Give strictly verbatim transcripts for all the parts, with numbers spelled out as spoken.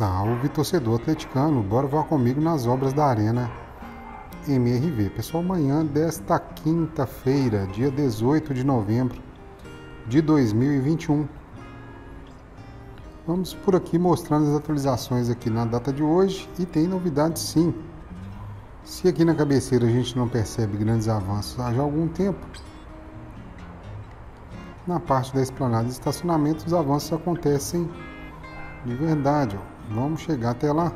Salve, torcedor atleticano, bora voar comigo nas obras da Arena M R V. Pessoal, amanhã desta quinta-feira, dia dezoito de novembro de dois mil e vinte e um. Vamos por aqui mostrando as atualizações aqui na data de hoje e tem novidades sim. Se aqui na cabeceira a gente não percebe grandes avanços há já algum tempo, na parte da esplanada de estacionamento os avanços acontecem de verdade, ó. Vamos chegar até lá.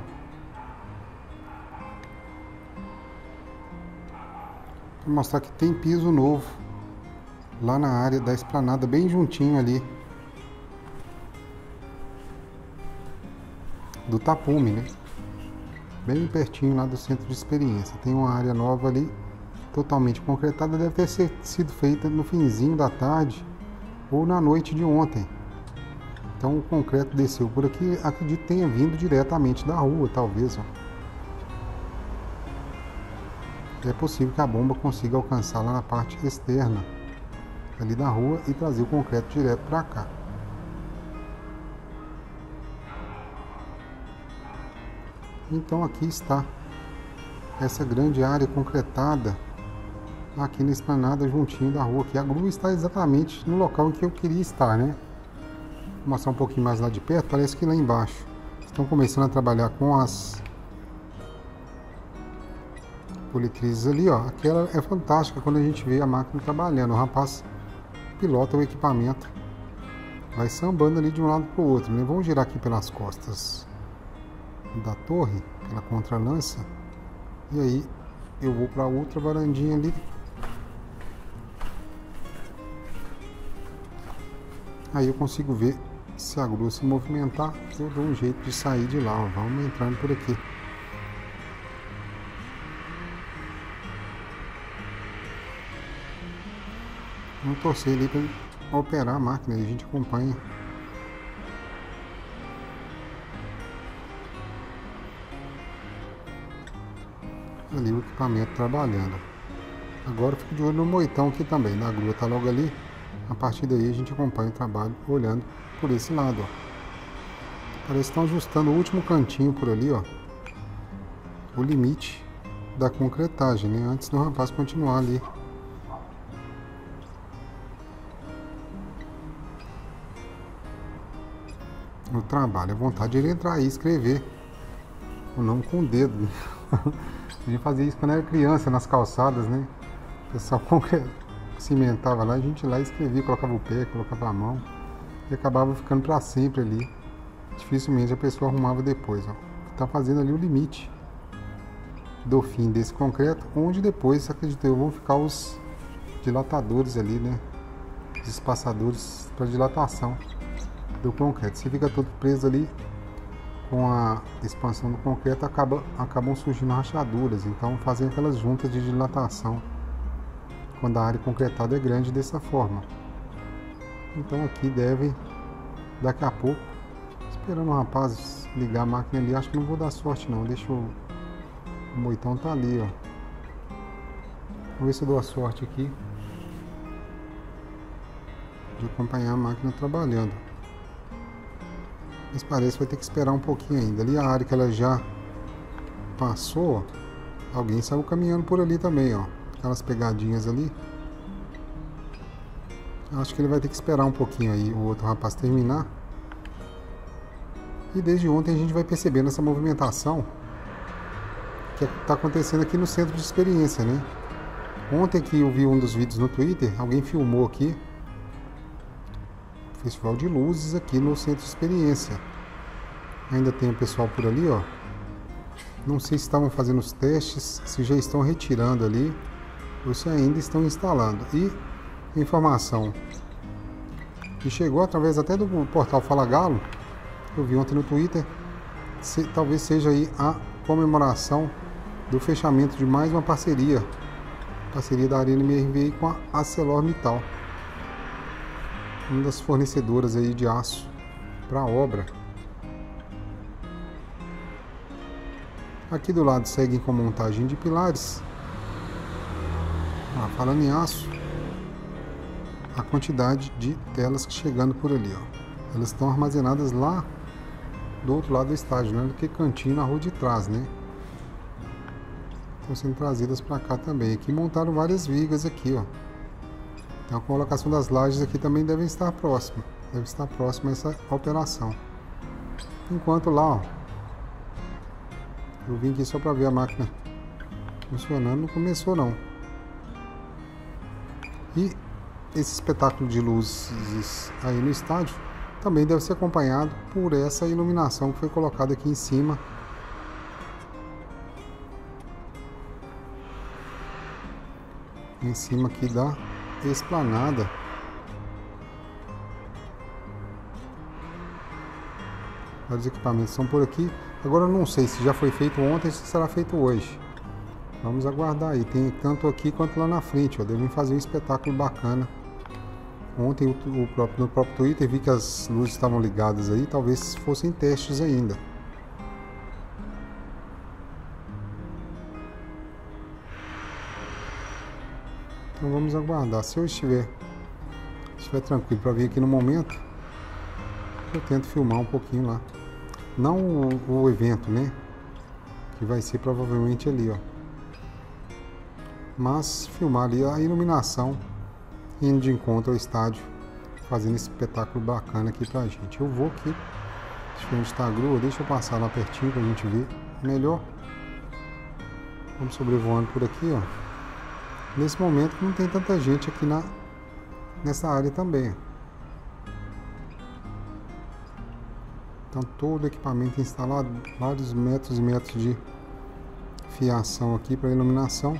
Vou mostrar que tem piso novo lá na área da esplanada, bem juntinho ali do tapume, né? Bem pertinho lá do centro de experiência. Tem uma área nova ali, totalmente concretada, deve ter sido feita no finzinho da tarde ou na noite de ontem. Então o concreto desceu por aqui, acredito que tenha vindo diretamente da rua, talvez. Ó. É possível que a bomba consiga alcançar lá na parte externa ali da rua e trazer o concreto direto para cá. Então aqui está essa grande área concretada aqui na esplanada juntinho da rua, que a grua está exatamente no local em que eu queria estar, né? Vou mostrar um pouquinho mais lá de perto, parece que lá embaixo estão começando a trabalhar com as politrizes ali, ó. Aquela é fantástica quando a gente vê a máquina trabalhando, o rapaz pilota o equipamento, vai sambando ali de um lado para o outro, né? Vamos girar aqui pelas costas da torre, pela contralança, e aí eu vou para outra varandinha ali. Aí eu consigo ver se a grua se movimentar, eu dou um jeito de sair de lá, ó. Vamos entrando por aqui. Vamos torcer ali para operar a máquina e a gente acompanha. Ali o equipamento trabalhando. Agora eu fico de olho no moitão aqui também, a grua tá logo ali. A partir daí a gente acompanha o trabalho olhando por esse lado, ó. Parece que estão ajustando o último cantinho por ali, ó, o limite da concretagem, né? Antes do rapaz continuar ali no trabalho. A vontade de ele entrar aí e escrever o nome com o dedo. A gente fazia isso quando era criança nas calçadas, né? O pessoal cimentava lá, a gente lá escrevia, colocava o pé, colocava a mão e acabava ficando para sempre ali. Dificilmente a pessoa arrumava depois, ó. Tá fazendo ali o limite do fim desse concreto, onde depois, acredito eu, vão ficar os dilatadores ali, né? Os espaçadores para dilatação do concreto. Se fica todo preso ali, com a expansão do concreto acaba, acabam surgindo rachaduras, então fazem aquelas juntas de dilatação quando a área concretada é grande dessa forma. Então aqui deve, daqui a pouco, esperando o rapaz ligar a máquina ali, acho que não vou dar sorte não, deixa o, o moitão tá ali, ó. Vamos ver se eu dou a sorte aqui de acompanhar a máquina trabalhando. Mas parece que vai ter que esperar um pouquinho ainda. Ali a área que ela já passou, ó, alguém saiu caminhando por ali também, ó. Aquelas pegadinhas ali. Acho que ele vai ter que esperar um pouquinho aí o outro rapaz terminar. E desde ontem a gente vai percebendo essa movimentação que está acontecendo aqui no centro de experiência, né? Ontem que eu vi um dos vídeos no Twitter, alguém filmou aqui festival de luzes aqui no centro de experiência. Ainda tem o pessoal por ali, ó. Não sei se estavam fazendo os testes, se já estão retirando ali ou se ainda estão instalando. E informação que chegou através até do portal Fala Galo, eu vi ontem no Twitter, se, talvez seja aí a comemoração do fechamento de mais uma parceria, parceria da Arena M R V com a ArcelorMittal, uma das fornecedoras aí de aço para a obra. Aqui do lado seguem com montagem de pilares. Ah, falando em aço, a quantidade de telas chegando por ali, ó. Elas estão armazenadas lá do outro lado do estádio, né? Do que cantinho na rua de trás, né? Estão sendo trazidas para cá também. Aqui montaram várias vigas aqui, ó. Então a colocação das lajes aqui também devem estar próxima. Deve estar próxima essa operação. Enquanto lá, ó, eu vim aqui só para ver a máquina funcionando, não começou não. E esse espetáculo de luzes aí no estádio também deve ser acompanhado por essa iluminação que foi colocada aqui em cima. Em cima aqui da esplanada. Vários equipamentos são por aqui. Agora eu não sei se já foi feito ontem ou se será feito hoje. Vamos aguardar aí. Tem tanto aqui quanto lá na frente. Ó. Devem fazer um espetáculo bacana. Ontem o, o próprio, no próprio Twitter vi que as luzes estavam ligadas aí. Talvez fossem testes ainda. Então vamos aguardar. Se eu estiver, estiver tranquilo para vir aqui no momento, eu tento filmar um pouquinho lá. Não o, o evento, né? Que vai ser provavelmente ali, ó. Mas filmar ali a iluminação indo de encontro ao estádio, fazendo esse espetáculo bacana aqui pra gente. Eu vou aqui, deixa eu ver onde está a grua, deixa eu passar lá pertinho pra gente ver melhor. Vamos sobrevoando por aqui, ó. Nesse momento não tem tanta gente aqui na, nessa área também. Então todo o equipamento instalado, vários metros e metros de fiação aqui para iluminação.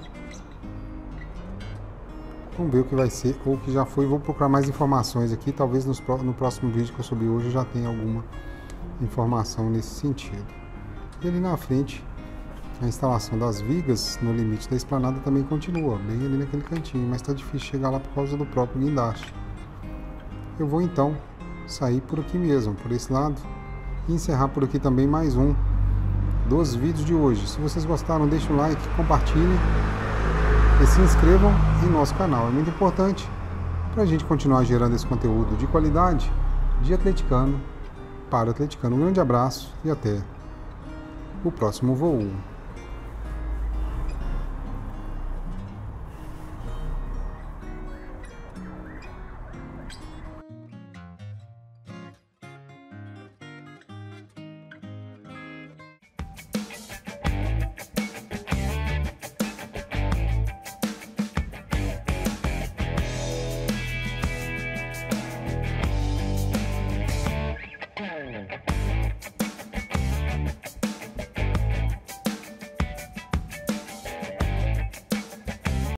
Vamos ver o que vai ser ou o que já foi. Vou procurar mais informações aqui. Talvez nos, no próximo vídeo que eu subir hoje já tenha alguma informação nesse sentido. E ali na frente, a instalação das vigas no limite da esplanada também continua, bem ali naquele cantinho, mas está difícil chegar lá por causa do próprio guindaste. Eu vou então sair por aqui mesmo, por esse lado, e encerrar por aqui também mais um dos vídeos de hoje. Se vocês gostaram, deixem um like, compartilhem e se inscrevam em nosso canal. É muito importante para a gente continuar gerando esse conteúdo de qualidade de atleticano para atleticano. Um grande abraço e até o próximo voo.